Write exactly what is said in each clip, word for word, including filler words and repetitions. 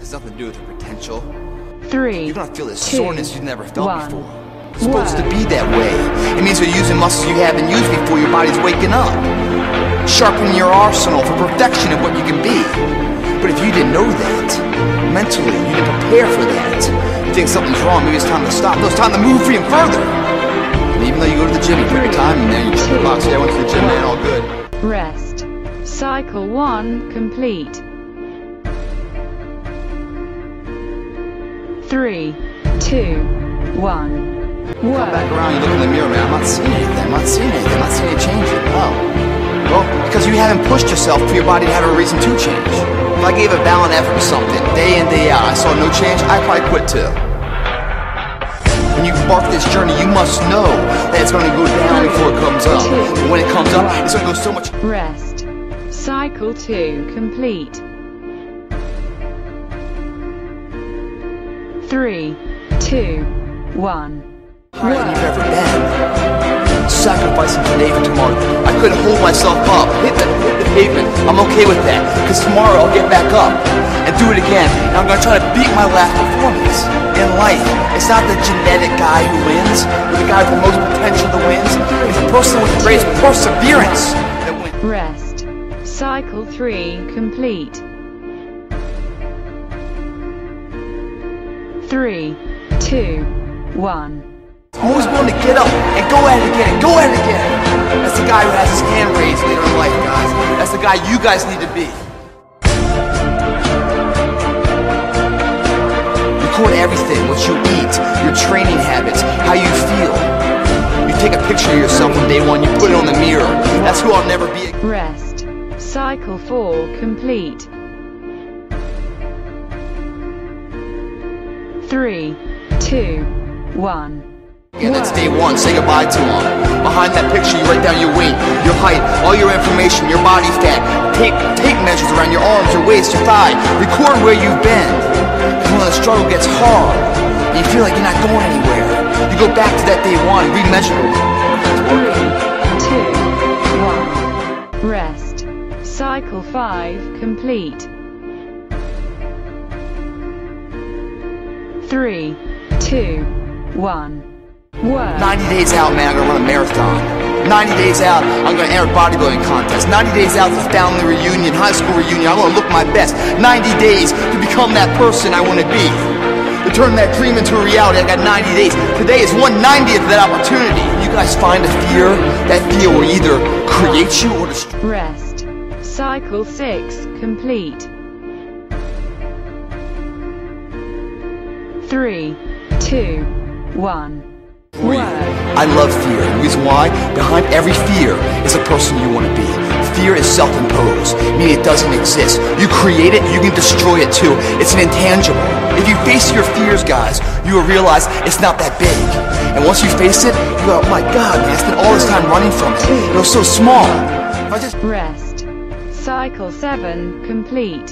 has nothing to do with your potential. Three. You're gonna feel this two, soreness you've never felt one. before. It's supposed to be that way. It means you're using muscles you haven't used before. Your body's waking up. Sharpening your arsenal for perfection of what you can be. But if you didn't know that, mentally, you didn't prepare for that, you think something's wrong, maybe it's time to stop. No, it's time to move even further. And even though you go to the gym, you put your time in there, you check the box, yeah, I went to the gym, man, all good. Rest. Cycle one complete. Three, two, one. Come back around, you look in the mirror, man, I'm not seeing anything, I'm not seeing anything, I'm not seeing any change. Oh. Well, because you haven't pushed yourself for your body to have a reason to change. If I gave a valiant effort to something, day in, day out, I saw no change, I'd probably quit too. When you embark this journey, you must know that it's going to go down before it comes up. And when it comes up, it's going to go so much... Rest. Cycle two complete. Three, two, one. Harder than you've ever been. Sacrificing today for tomorrow. I couldn't hold myself up. Hit the, hit the pavement. I'm okay with that. Because tomorrow I'll get back up and do it again. And I'm going to try to beat my last performance in life. It's not the genetic guy who wins, or the guy with the most potential that wins. It's the person with the greatest perseverance that wins. Rest. Cycle three complete. Three, two, one. I'm always willing to get up and go at it again, and go at it again. That's the guy who has his hand raised later in life, guys. That's the guy you guys need to be. Record everything, what you eat, your training habits, how you feel. You take a picture of yourself from day one, you put it on the mirror. That's who I'll never be. Rest. Cycle four complete. Three, two, one. Yeah, that's day one. Say goodbye to them. Behind that picture, you write down your weight, your height, all your information, your body fat. Tape, tape measures around your arms, your waist, your thigh. Record where you've been. And when the struggle gets hard, and you feel like you're not going anywhere, you go back to that day one, remeasure. Three, two, one. Rest. Cycle five complete. Three, two, one. Work. ninety days out, man, I'm gonna run a marathon. ninety days out, I'm gonna enter a bodybuilding contest. ninety days out, the family reunion, high school reunion, I'm gonna look my best. ninety days to become that person I wanna be. To turn that dream into a reality, I got ninety days. Today is one ninetieth of that opportunity. You guys find a fear, that fear will either create you or destroy. Rest. Cycle six complete. Three, two, one. Work. I love fear. The reason why? Behind every fear is a person you want to be. Fear is self-imposed, meaning it doesn't exist. You create it, you can destroy it too. It's an intangible. If you face your fears, guys, you will realize it's not that big. And once you face it, you go, oh my God, man, I spent all this time running from it. It was so small. If I just... Rest. Cycle seven complete.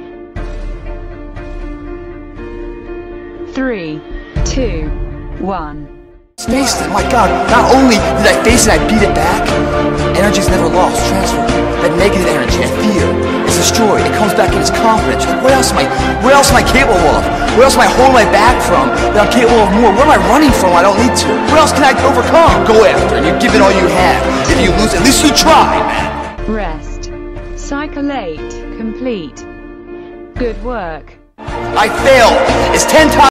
Three, two, one. Faced it, my God, not only did I face it, I beat it back. Energy's never lost, transferred. That negative energy, that fear, is destroyed. It comes back in its confidence. Like, what else am I, what else am I capable of? What else am I holding my back from that I'm capable of more? What am I running from I don't need to? What else can I overcome? Go after it, you give it all you have. If you lose, at least you try, man. Rest. Cycle eight complete. Good work. I failed. It's ten times.